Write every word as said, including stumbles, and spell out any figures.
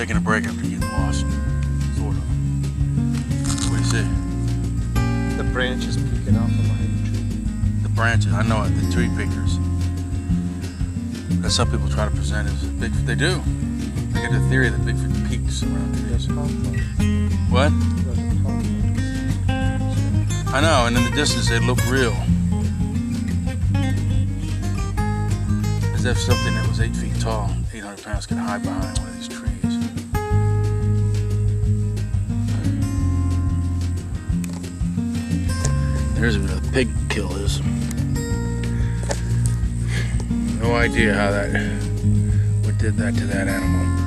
taking a break after getting lost. Sort of. What do you see? The branches peeking out from behind the tree. The branches, I know it, the tree pickers. That's how people try to present it as Bigfoot. They do. They get the theory that Bigfoot peeks around trees. What? I know, and in the distance they look real. As if something that was eight feet tall, eight hundred pounds, could hide behind one of these trees. There's where the pig kill is. No idea how that, what did that to that animal.